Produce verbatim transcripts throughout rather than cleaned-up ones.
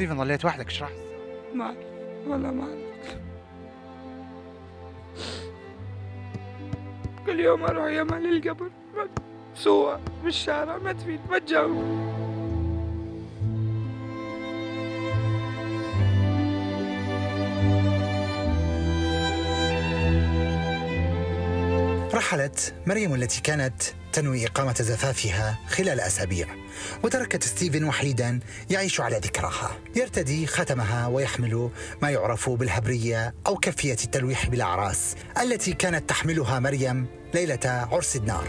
ستيفن ظليت وحدك، ايش راح؟ ما والله ما كل يوم اروح يمها للقبر سوا بالشارع، ما تفيد، ما تجاوب. رحلت مريم التي كانت تنوي إقامة زفافها خلال أسابيع، وتركت ستيفن وحيدا يعيش على ذكراها، يرتدي ختمها ويحمل ما يعرف بالهبرية أو كفية التلويح بالأعراس التي كانت تحملها مريم ليلة عرس النار.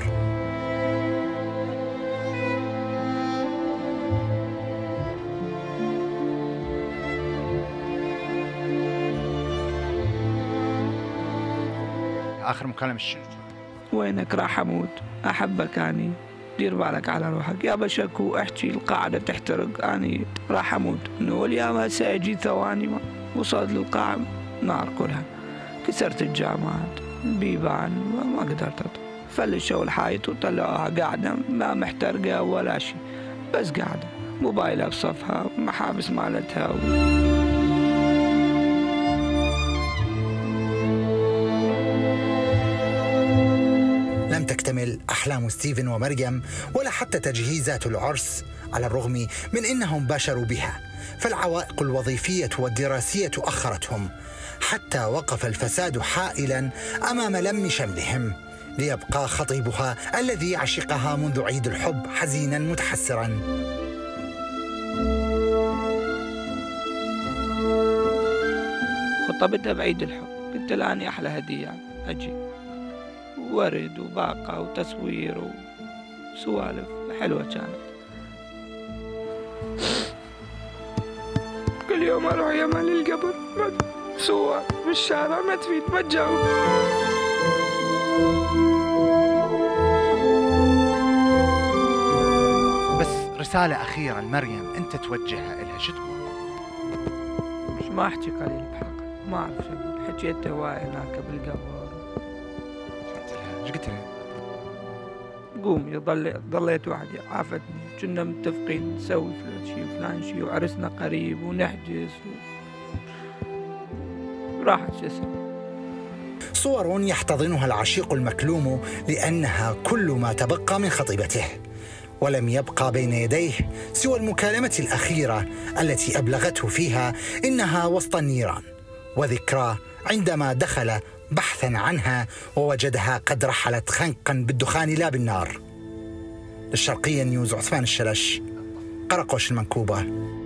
آخر مكالمة شنو؟ وينك؟ راح أموت، أحبك أني، دير بالك على روحك يا بشكو، احكي القاعدة تحترق، أني راح أموت. إنه واليوم هسه أجي ثواني ما وصلت للقاعة نار كلها، كسرت الجامعات البيبان ما قدرت أطلع، فلشوا الحايط وطلعوها قاعدة ما محترقة ولا شيء، بس قاعدة موبايلها بصفها، محابس مالتها و... لم تكتمل أحلام ستيفن ومريم ولا حتى تجهيزات العرس، على الرغم من أنهم باشروا بها، فالعوائق الوظيفية والدراسية أخرتهم، حتى وقف الفساد حائلا أمام لم شملهم، ليبقى خطيبها الذي عشقها منذ عيد الحب حزينا متحسرا. خطبتها بعيد الحب، قلت لها أني أحلى هدية أجي، ورد وباقة وتصوير وسوالف حلوة كانت. كل يوم أروح يمها للقبر سوا بالشارع، ما تفيد، ما تجاوب. بس رسالة أخيرة لمريم أنت توجهها إلها، شو تقول؟ مش ما أحكي قليل بحق، ما أعرف شو أقول، حكيت هواي هناك بالقبر. ايش قلت لها؟ قومي، ضل ضليت وحدي، عافتني، كنا متفقين نسوي شيء فلان شيء وعرسنا قريب ونحجز و... راحت شو اسوي. صور يحتضنها العشيق المكلوم لأنها كل ما تبقى من خطيبته، ولم يبقى بين يديه سوى المكالمة الأخيرة التي أبلغته فيها إنها وسط النيران، وذكرى عندما دخل بحثا عنها ووجدها قد رحلت خنقا بالدخان لا بالنار. للشرقية نيوز، عثمان الشلش، قرقوش المنكوبة.